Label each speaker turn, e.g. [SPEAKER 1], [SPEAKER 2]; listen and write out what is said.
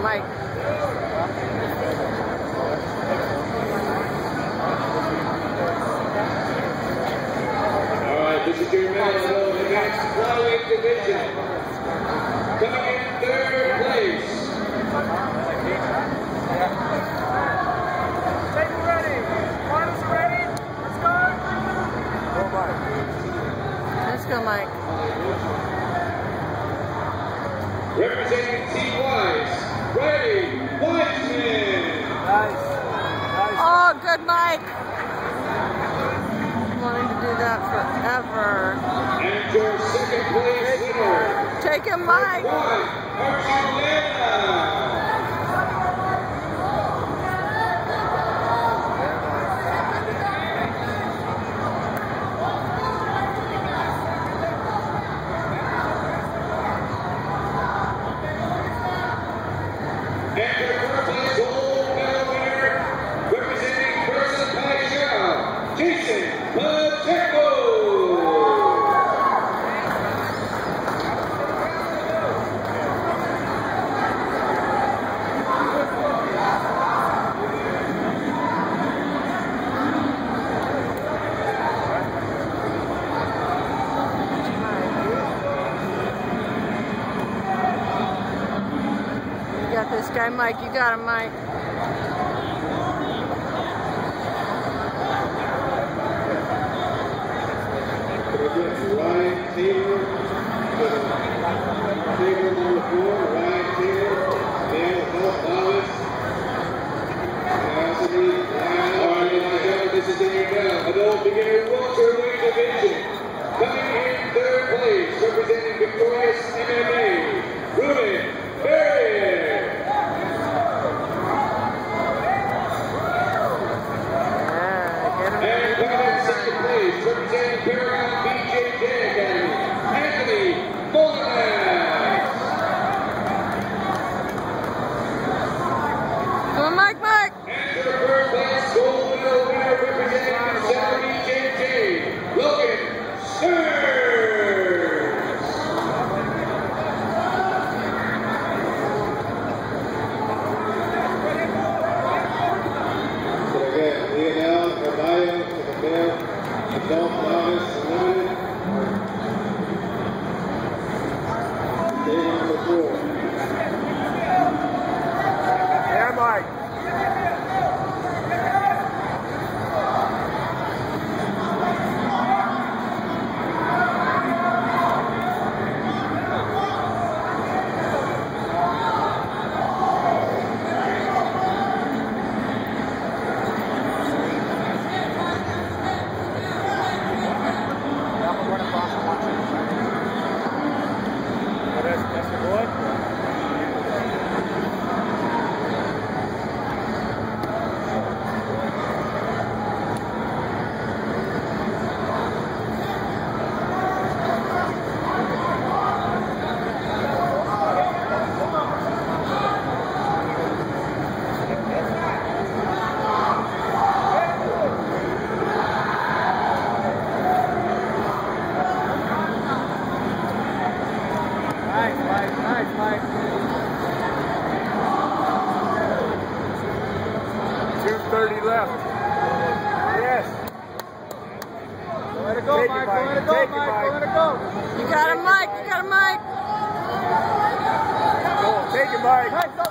[SPEAKER 1] mic.
[SPEAKER 2] Alright, this is your man in the next flyweight division. Coming in third place.
[SPEAKER 3] Table ready. Arms ready. Let's go. Go, Mike.
[SPEAKER 1] Let's go, Mike.
[SPEAKER 2] Representing Team Wise, Riley Wiseman.
[SPEAKER 3] Nice.
[SPEAKER 1] Oh, good, Mike. Wanting to do that forever.
[SPEAKER 2] And your second place winner.
[SPEAKER 1] Take him, Mike. You got this guy, Mike. You got him, Mike.
[SPEAKER 2] Ryan Taylor, table number 4, Ryan Taylor, and Health Wallace. This is in your adult beginner welterweight division. Coming in third place, representing Victorious MMA, Ruben Barrier. And coming in second place, representing Paragon BJJ Academy, Anthony Molinax.
[SPEAKER 1] Come on, Mike, Mike.
[SPEAKER 2] And your third place gold medal winner representing Saturday BJJ, Logan Stearns. So again, Lionel Carvalho to the male adult novice limited. Table number 4.
[SPEAKER 3] Yeah, Mike. That's the boy. Nice, Mike. 2:30 left. Yes. Let it go, Mike. Let it go, Mike. Let it go.
[SPEAKER 1] You got him, Mike. You got him, Mike.
[SPEAKER 3] Take it, Mike.